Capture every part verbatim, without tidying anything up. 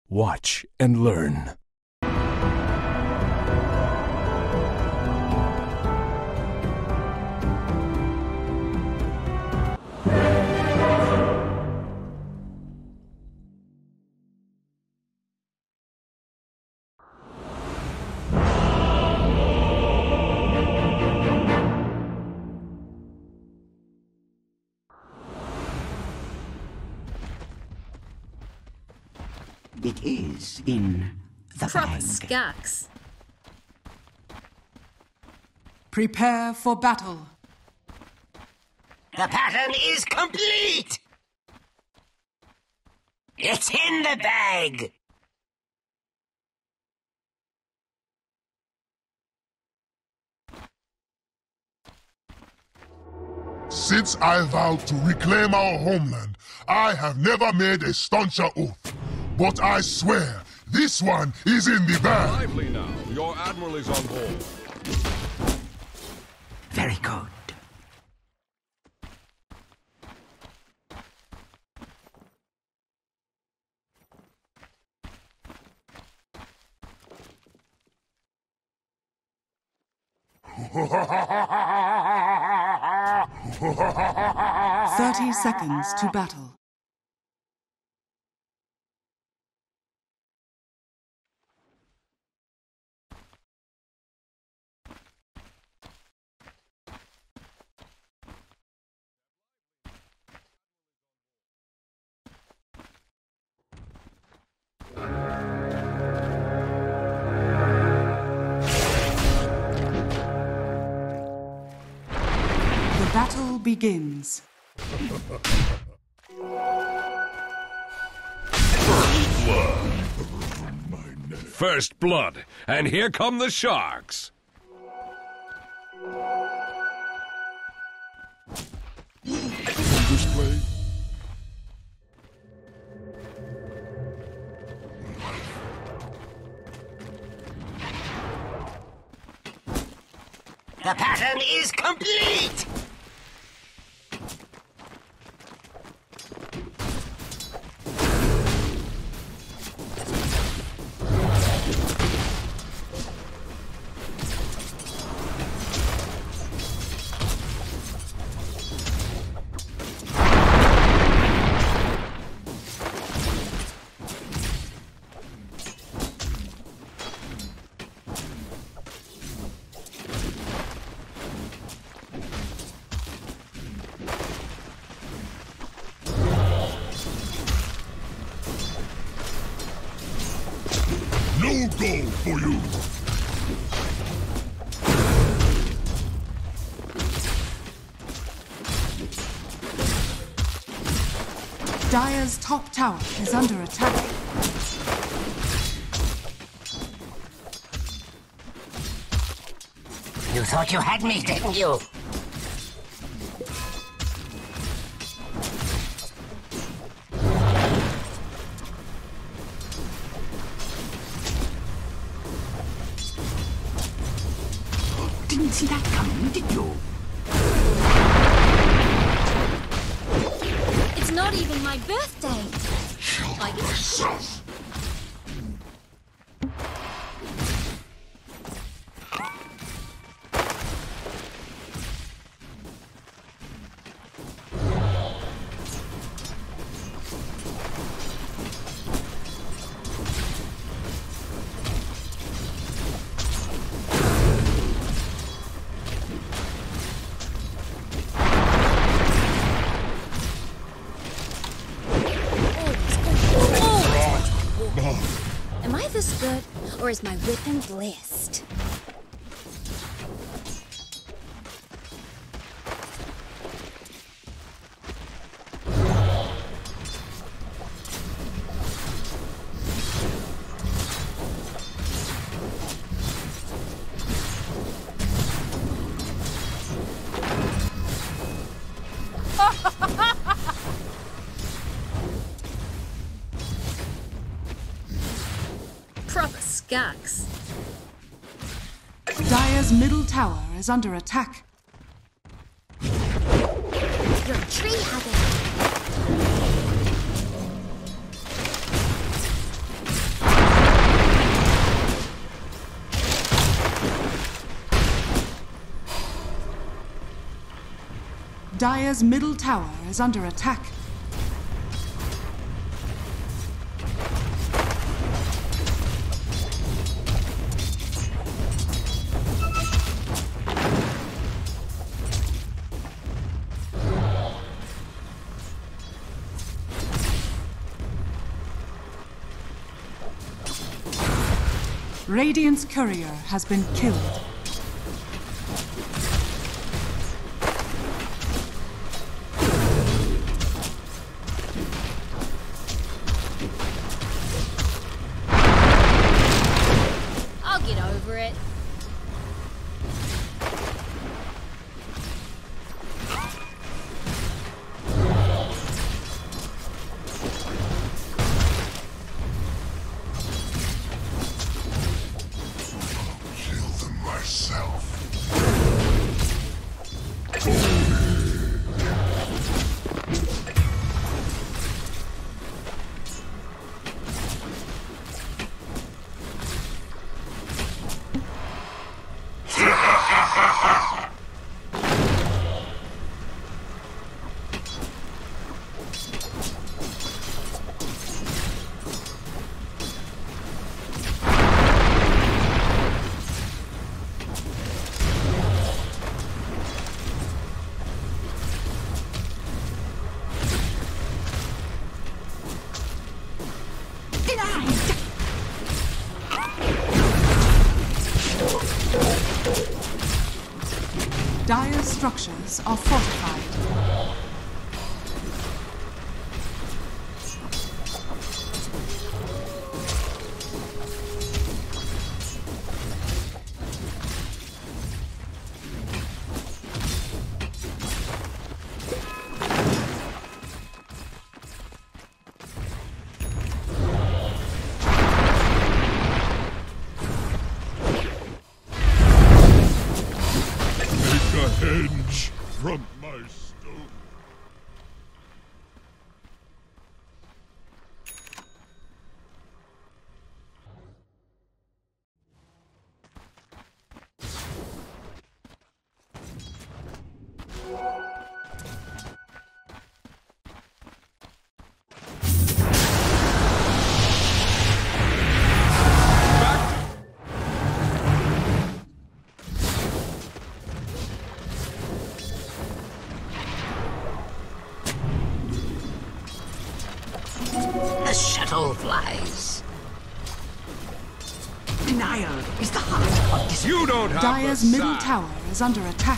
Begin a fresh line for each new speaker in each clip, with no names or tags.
Watch and learn.
It is in the
Proper
bag.
skacks.
Prepare for battle.
The pattern is complete! It's in the bag!
Since I vowed to reclaim our homeland, I have never made a stauncher oath. But I swear, this one is in the bag.
Lively now. Your admiral is on board.
Very good.
Thirty seconds to battle. The battle begins.
First blood, and here come the sharks.
Display.
The pattern is complete!
No goal for you.
Dire's top tower is under attack.
You thought you had me, didn't you?
Didn't see that coming, did you?
It's not even my birthday. I guess. Am I this good, or is my weapon blessed? Proper skacks.
Dire's middle tower is under attack.
You're a tree hugger.
Dire's middle tower is under attack. Radiant's courier has been killed.
I'll get over it. Dire's structures are fortified.
Henge from my stone.
The shuttle flies.
Denial is the heart of this.
You don't have
Dire's
the
middle
side.
tower is under attack.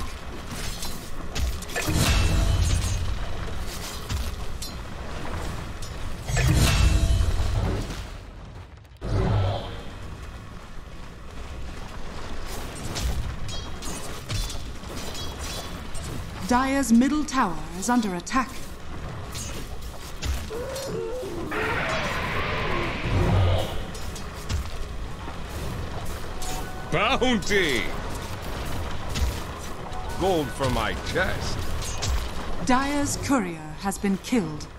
Dire's middle tower is under attack.
Bounty! Gold for my chest.
Dire's courier has been killed.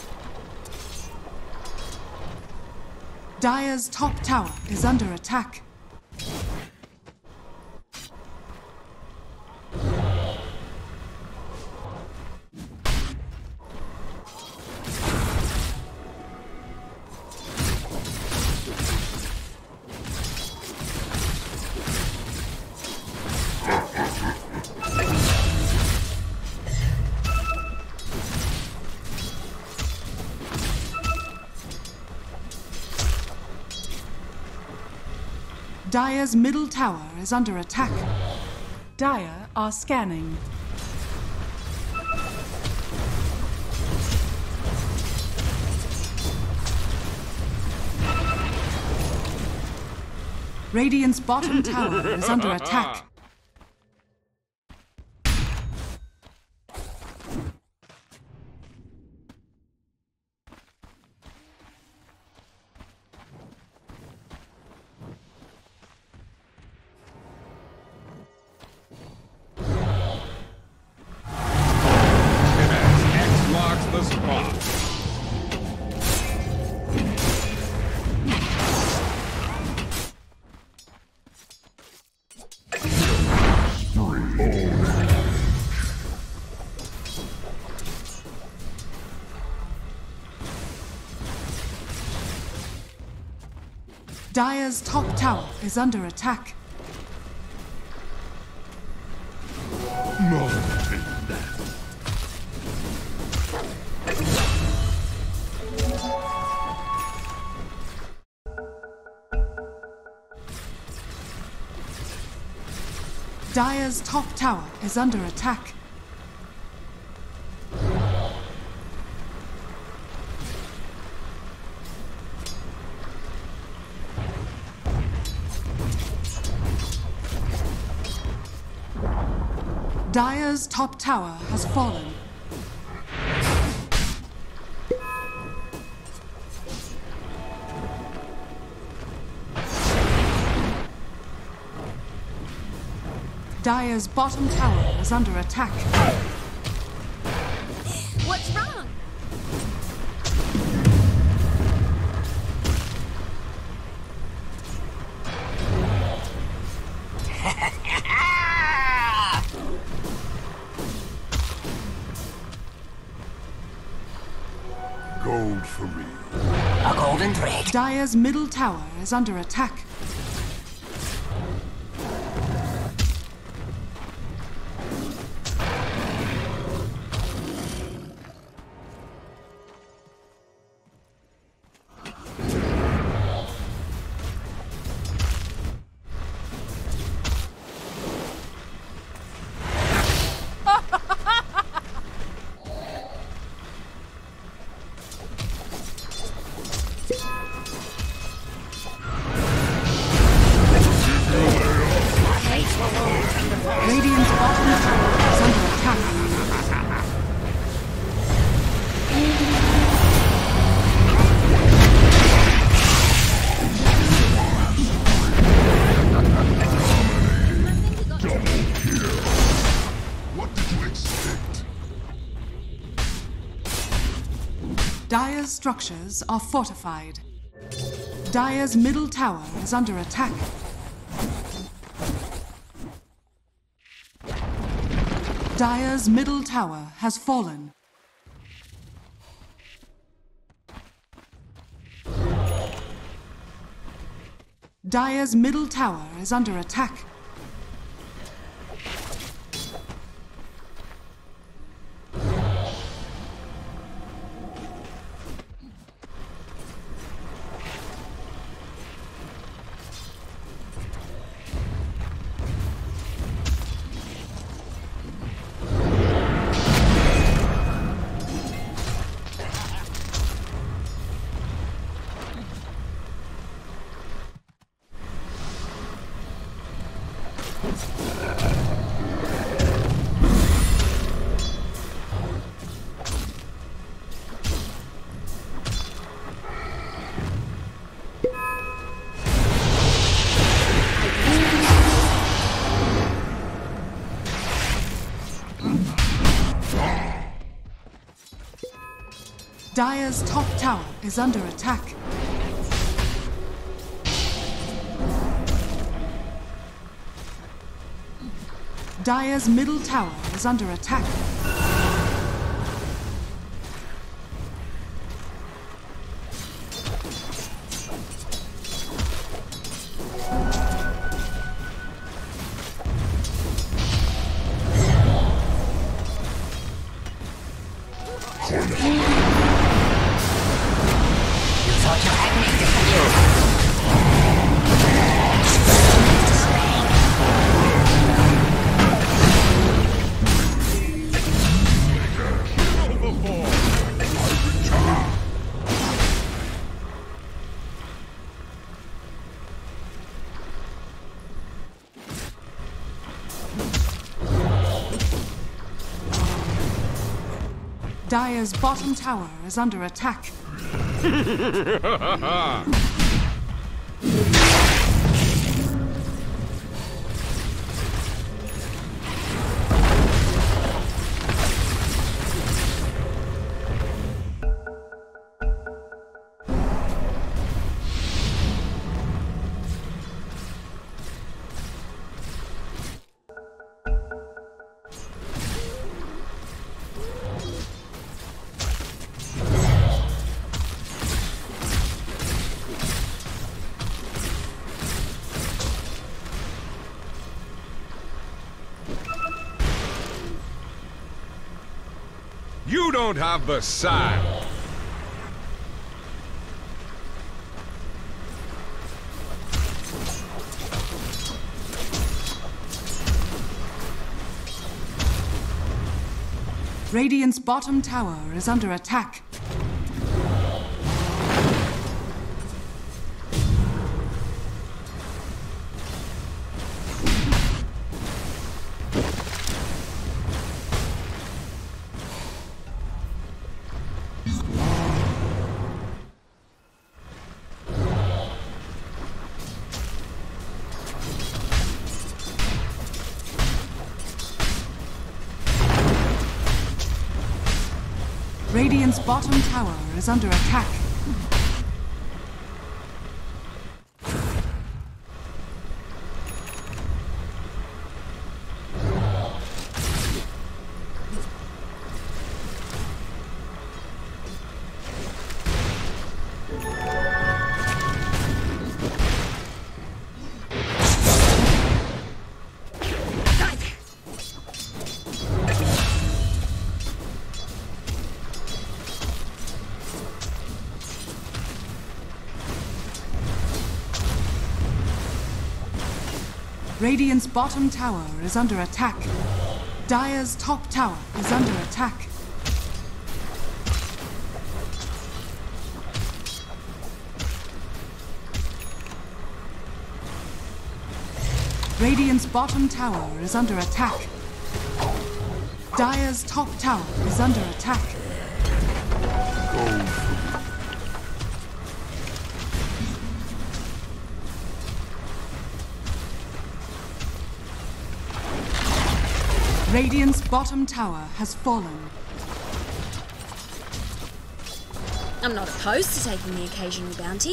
Dire's top tower is under attack. Dire's middle tower is under attack. Dire are scanning. Radiant's bottom tower is under attack.
The spot.
Dire's top tower is under attack. Dire's top tower is under attack. Dire's top tower has fallen. Dire's bottom tower is under attack.
What's wrong?
Gold for me.
A golden thread.
Dire's middle tower is under attack. Radiant's bottom tower is under attack.
What did you expect?
Dire's structures are fortified. Dire's middle tower is under attack. Dire's middle tower has fallen. Dire's middle tower is under attack. Dire's top tower is under attack. Dire's middle tower is under attack. Dire's bottom tower is under attack.
don't have the sand.
Radiant's bottom tower is under attack. Radiant's bottom tower is under attack. Radiant's bottom tower is under attack. Dire's top tower is under attack. Radiant's bottom tower is under attack. Dire's top tower is under attack. Radiant's bottom tower has fallen.
I'm not opposed to taking the occasional bounty.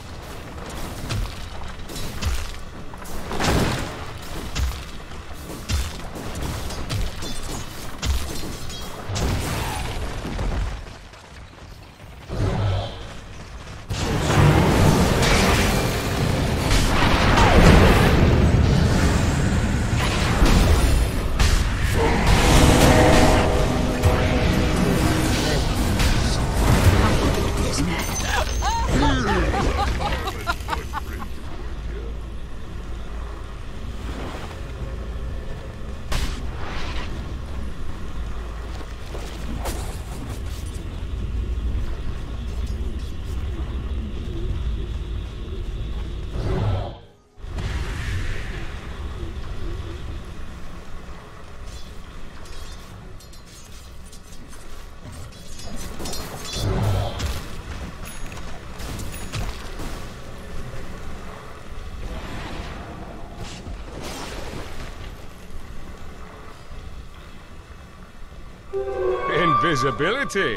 Invisibility.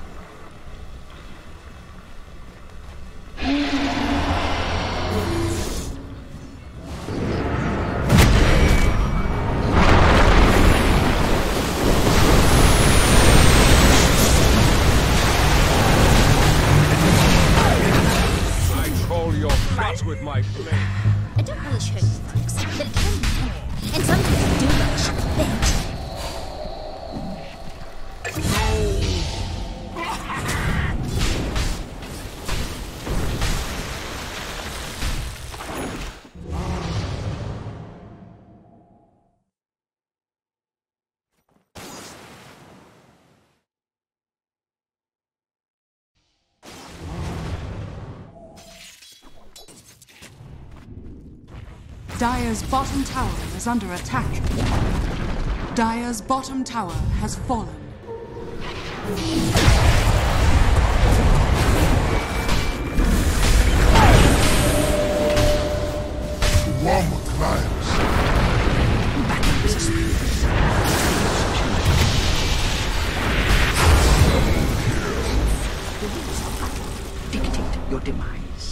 I troll your guts with my blade.
I don't relish hurting folks, but it can be fun. And sometimes I do relish a bit.
Dire's bottom tower is under attack. Dire's bottom tower has fallen.
One more climbs.
Battle is a spirit. The rules of battle dictate your demise.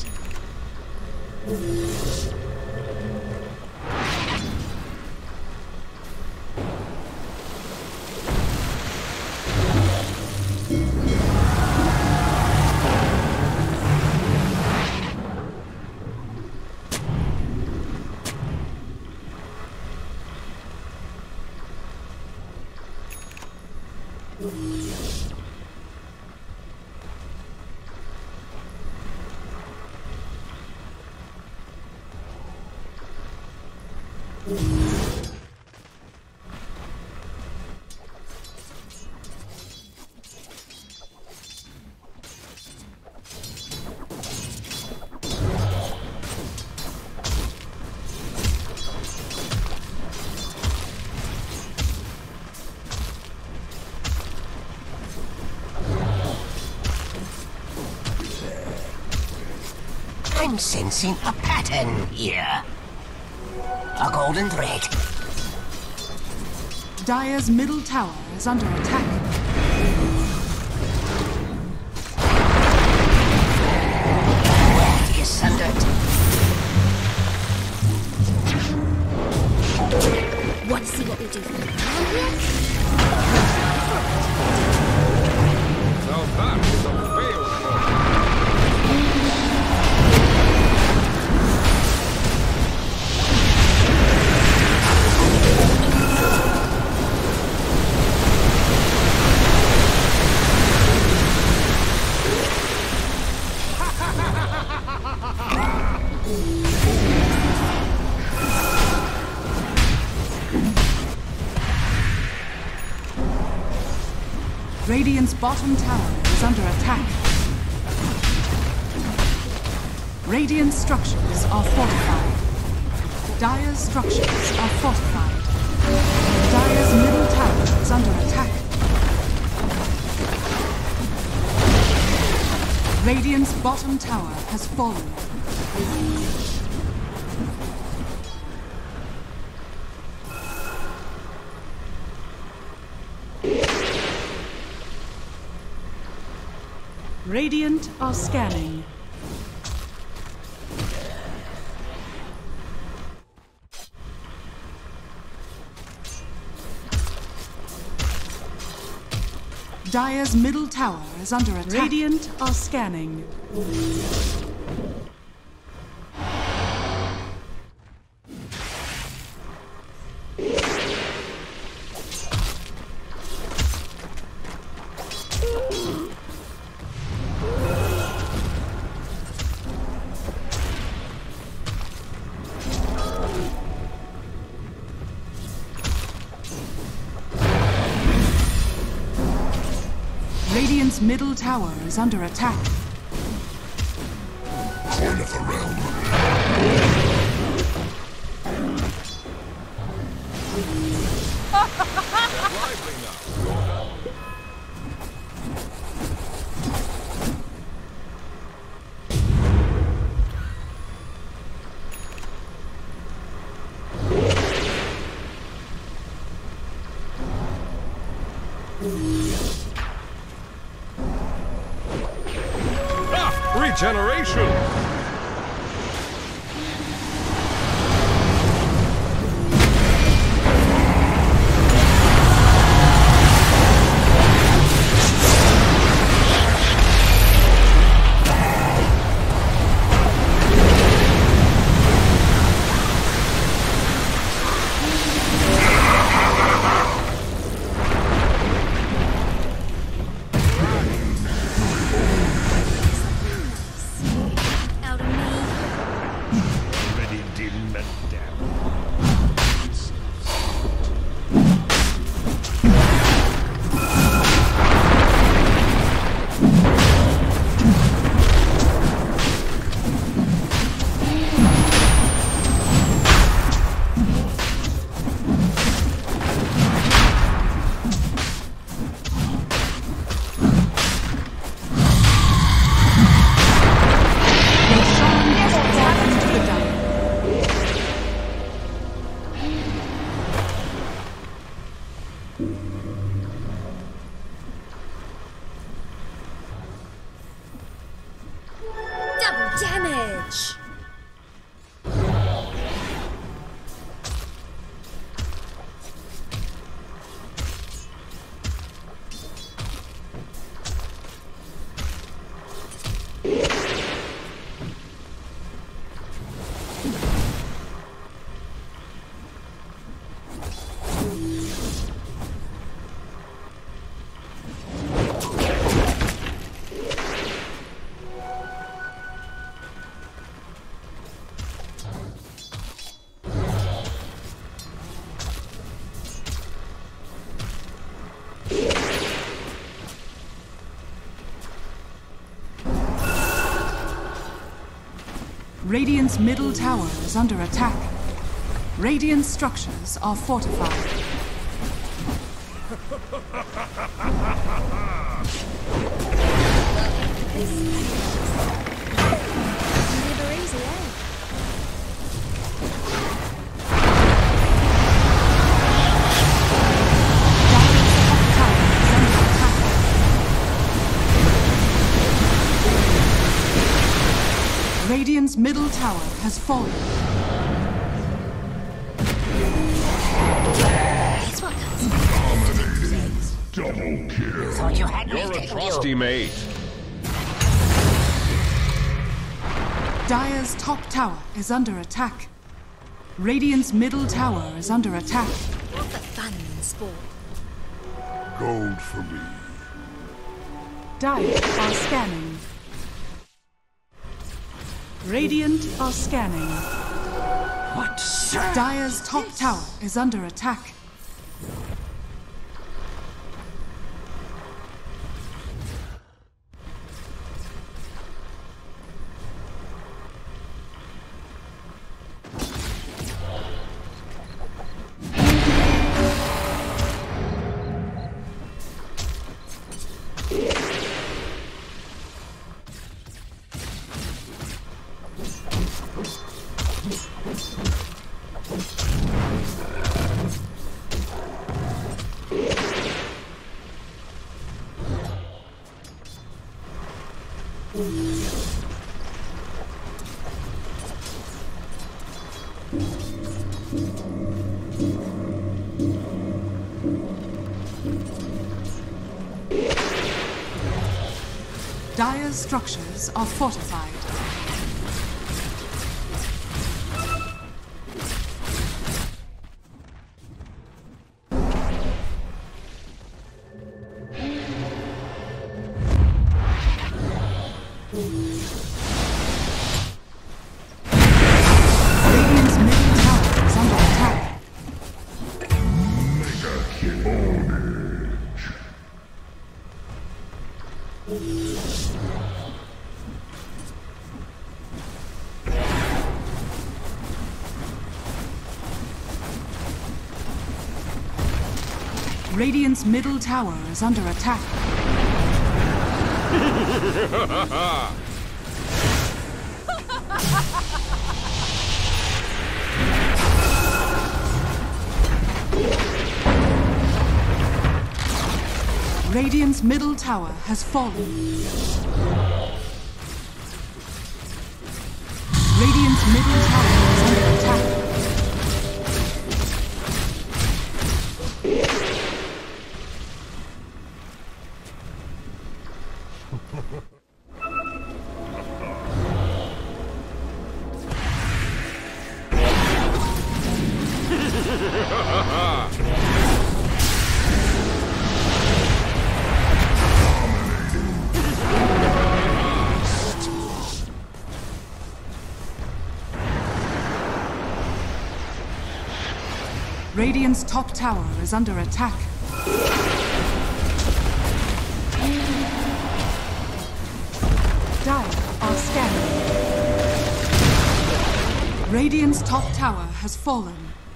I'm sensing a pattern here. A golden thread.
Dire's middle tower is under attack.
World is sundered.
Want to see what we do from here?
Now that is a failed
Radiant's bottom tower is under attack. Radiant structures are fortified. Dire's structures are fortified. Dire's middle tower is under attack. Radiant's bottom tower has fallen. Radiant are scanning. Dire's middle tower is under attack. Radiant are scanning. Radiant's middle tower is under attack.
Coin of the realm.
Regeneration!
Damage!
Radiant's middle tower is under attack. Radiant structures are fortified.
Delivery
Radiant's middle tower has fallen.
Guess what, guys?
Double kill.
Thought you had me
You're a
taking
trusty
you.
mate.
Dire's top tower is under attack. Radiant's middle tower is under attack.
What the fun in sport?
Gold for me.
Dire are scanning. Radiant are scanning.
What, sir?
Dire's top tower is under attack. Dire's structures are fortified. Radiant's middle tower is under attack.
Mega kill.
Radiant's middle tower is under attack. Radiant's middle tower has fallen. Radiant's middle tower is under attack. Radiant's top tower is under attack. Dire are scanning. Radiant's top tower has fallen.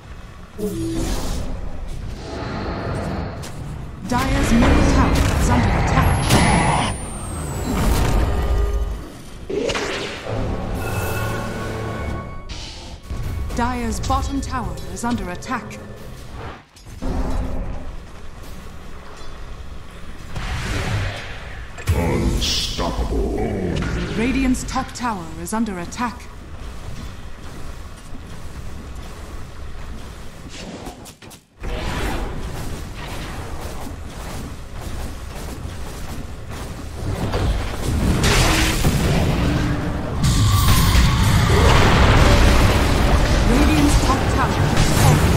Dire's middle tower is under attack. Dire's bottom tower is under attack.
Unstoppable.
Radiant's top tower is under attack. Radiant's top tower is falling.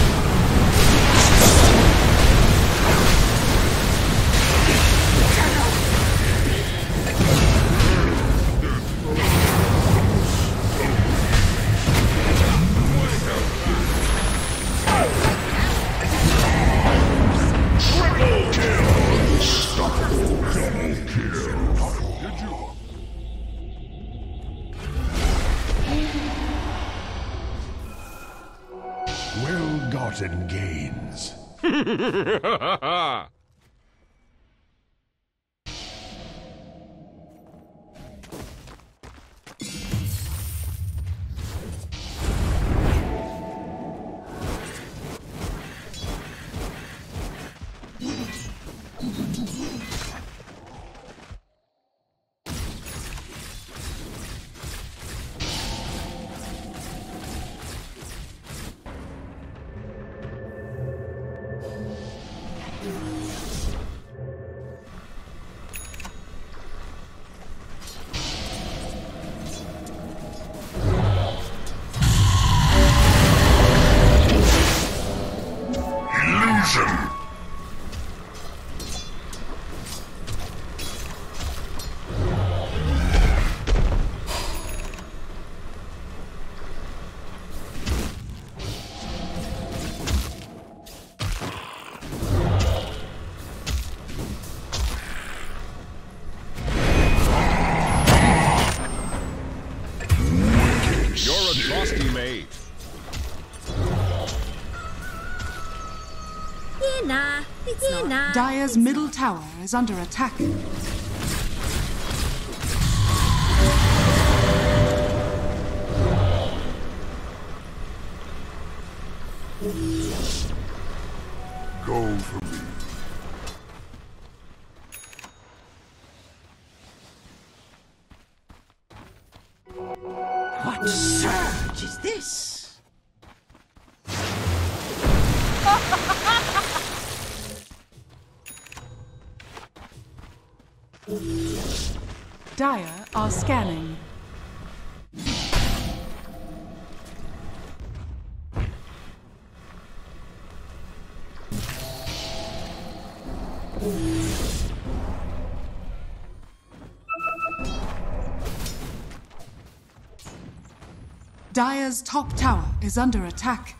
Well-gotten gains.
Dire's middle tower is under attack.
Go for me.
What surge is this?
Dire are scanning. Dire's top tower is under attack.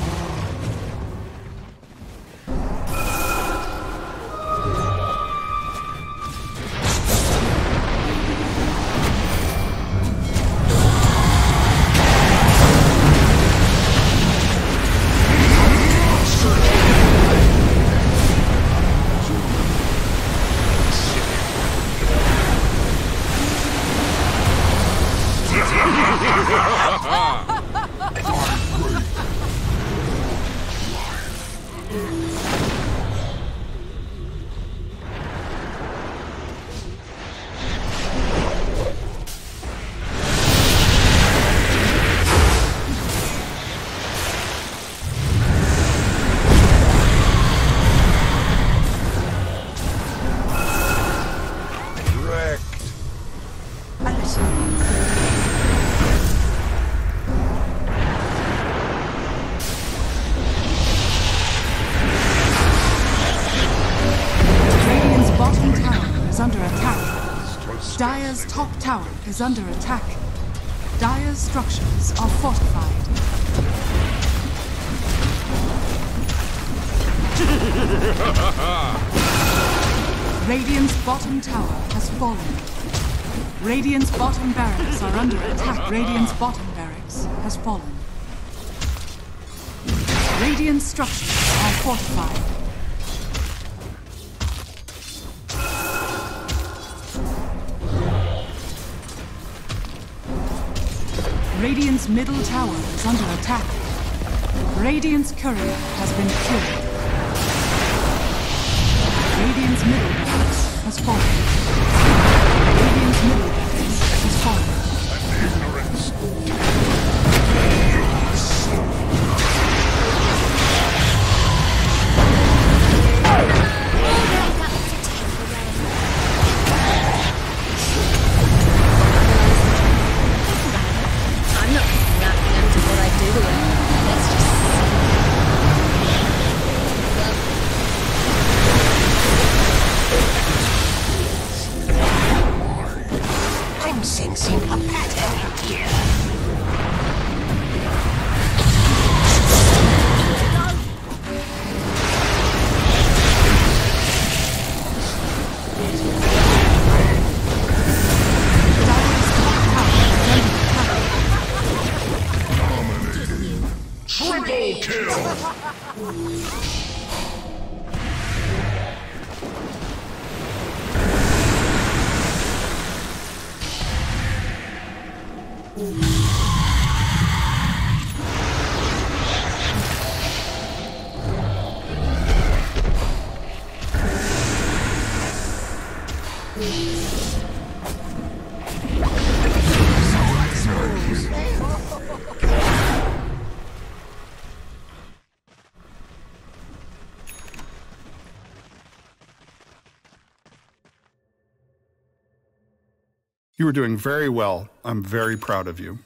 Dire's top tower is under attack. Dire's structures are fortified. Radiant's bottom tower has fallen. Radiant's bottom barracks are under attack. Radiant's bottom barracks has fallen. Radiant's structures are fortified. Radiant's middle tower is under attack. Radiant's courier has been killed. Radiant's middle barracks has fallen. Radiant's middle barracks has fallen.
I'm not picking up after what I do to it. Let's just
I'm sensing a pattern here.
Triple kill!
You are doing very well. I'm very proud of you.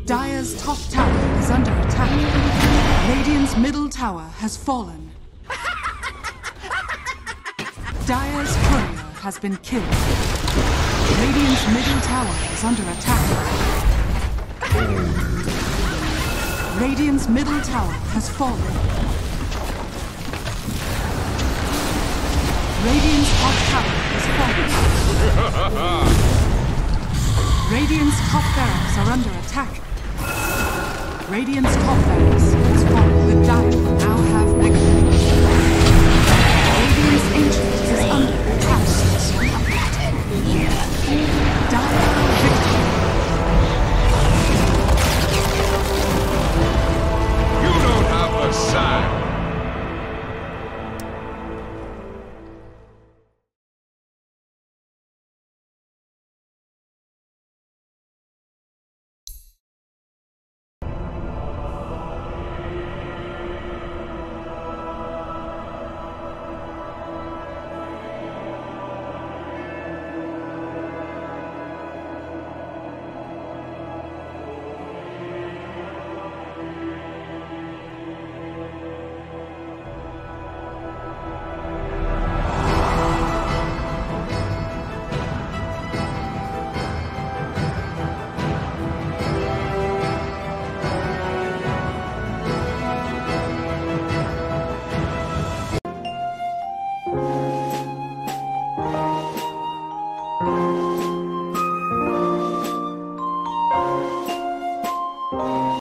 Dire's top tower is under attack. Radiant's middle tower has fallen. Dire's courier has been killed. Radiant's middle tower is under attack. Radiant's middle tower has fallen. Radiant's top tower has fallen. Radiant's top barracks are under attack. Radiant's top barracks has fallen. The Dire now have mega. Radiant's ancient is under attack. Dire victory.
You don't have a sign.